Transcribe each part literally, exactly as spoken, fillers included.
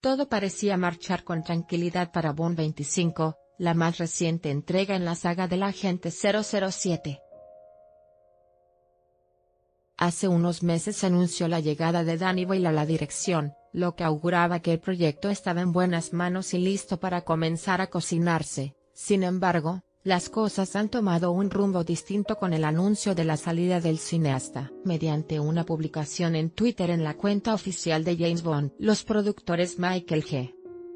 Todo parecía marchar con tranquilidad para Bond veinticinco, la más reciente entrega en la saga del Agente cero cero siete. Hace unos meses se anunció la llegada de Danny Boyle a la dirección, lo que auguraba que el proyecto estaba en buenas manos y listo para comenzar a cocinarse. Sin embargo, las cosas han tomado un rumbo distinto con el anuncio de la salida del cineasta. Mediante una publicación en Twitter en la cuenta oficial de James Bond, los productores Michael G.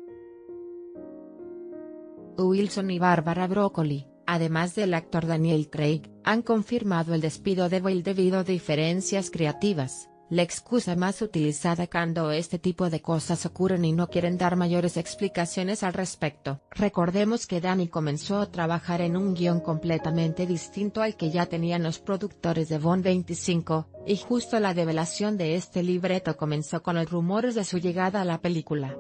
Wilson y Barbara Broccoli, además del actor Daniel Craig, han confirmado el despido de Boyle debido a diferencias creativas, la excusa más utilizada cuando este tipo de cosas ocurren y no quieren dar mayores explicaciones al respecto. Recordemos que Danny comenzó a trabajar en un guión completamente distinto al que ya tenían los productores de Bond veinticinco, y justo la develación de este libreto comenzó con los rumores de su llegada a la película.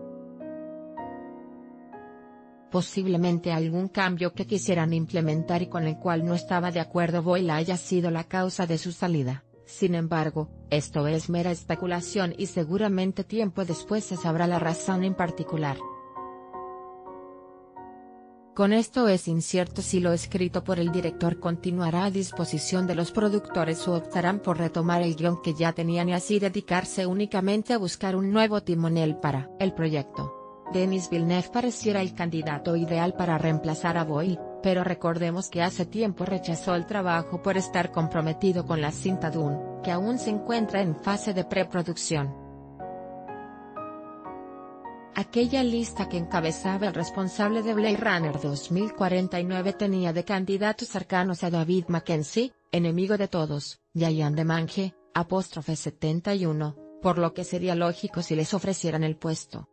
Posiblemente algún cambio que quisieran implementar y con el cual no estaba de acuerdo Boyle haya sido la causa de su salida. Sin embargo, esto es mera especulación y seguramente tiempo después se sabrá la razón en particular. Con esto es incierto si lo escrito por el director continuará a disposición de los productores o optarán por retomar el guión que ya tenían y así dedicarse únicamente a buscar un nuevo timonel para el proyecto. Denis Villeneuve pareciera el candidato ideal para reemplazar a Boyle, pero recordemos que hace tiempo rechazó el trabajo por estar comprometido con la cinta Dune, que aún se encuentra en fase de preproducción. Aquella lista que encabezaba el responsable de Blade Runner dos mil cuarenta y nueve tenía de candidatos cercanos a David Mackenzie, enemigo de todos, y a Ian DeMange, apóstrofe setenta y uno, por lo que sería lógico si les ofrecieran el puesto.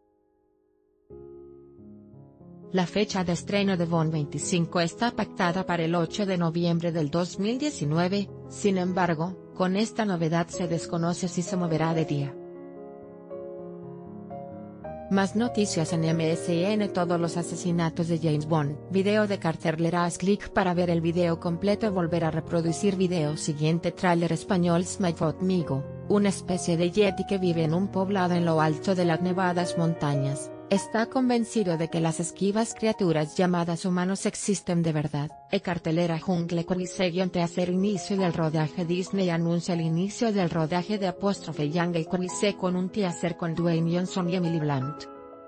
La fecha de estreno de Bond veinticinco está pactada para el ocho de noviembre del dos mil diecinueve, sin embargo, con esta novedad se desconoce si se moverá de día. Más noticias en M S N. Todos los asesinatos de James Bond. Video de cartelera. Haz clic para ver el video completo. Volver a reproducir video siguiente. Tráiler español. Smythot Migo, una especie de yeti que vive en un poblado en lo alto de las nevadas montañas, está convencido de que las esquivas criaturas llamadas humanos existen de verdad. E cartelera. Jungle Cruise te hacer inicio del rodaje. Disney anuncia el inicio del rodaje de apóstrofe Jungle Cruise con un teaser con Dwayne Johnson y Emily Blunt.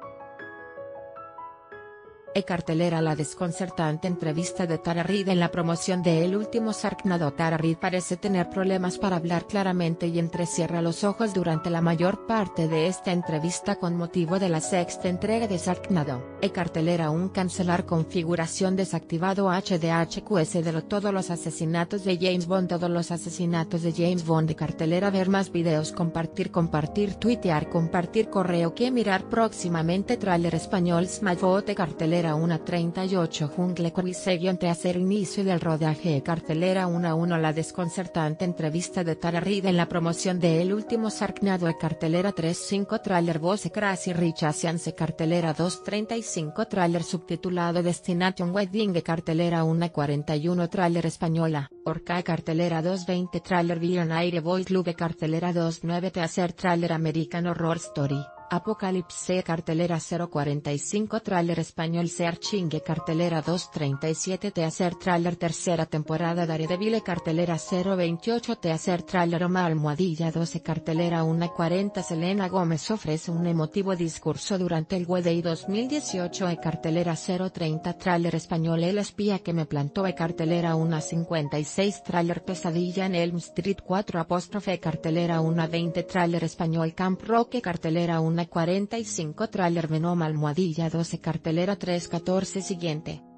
E cartelera. La desconcertante entrevista de Tara Reid en la promoción de El último Sharknado. Tara Reid parece tener problemas para hablar claramente y entrecierra los ojos durante la mayor parte de esta entrevista con motivo de la sexta entrega de Sharknado. E cartelera. Un cancelar configuración desactivado. H D H Q S de lo, todos los asesinatos de James Bond. Todos los asesinatos de James Bond. E cartelera. Ver más videos. Compartir compartir tuitear compartir correo que mirar próximamente. Tráiler español. Smythot. E cartelera. una treinta y ocho. Jungle Cruise te hacer inicio del rodaje. Cartelera. uno a uno. La desconcertante entrevista de Tara Reid en la promoción de El último Sharknado. E cartelera. tres cinco. Tráiler voz Crazy Rich Asians. Cartelera. dos treinta y cinco. Tráiler subtitulado Destination Wedding. E cartelera. uno cuarenta y uno. Tráiler española. Orca. Cartelera. dos veinte. Tráiler Villain Aire Boy Club. E cartelera. dos nueve. Teaser. Tráiler American Horror Story. Apocalipse. Cartelera. cero cuarenta y cinco. Tráiler español Searching. Cartelera. dos treinta y siete. Teaser. Tráiler tercera temporada Daredevil. Cartelera. cero veintiocho. Teaser. Tráiler Oma Almohadilla doce. Cartelera. uno cuarenta. Selena Gómez ofrece un emotivo discurso durante el Wedding dos mil dieciocho. E cartelera. cero treinta. Tráiler español El espía que me plantó. E cartelera. uno cincuenta y seis. Tráiler Pesadilla en Elm Street cuatro apóstrofe. Cartelera. uno veinte. Tráiler español Camp Rock. E cartelera. uno cuarenta y cinco. Tráiler Venom Almohadilla doce. Cartelera. tres catorce. Siguiente.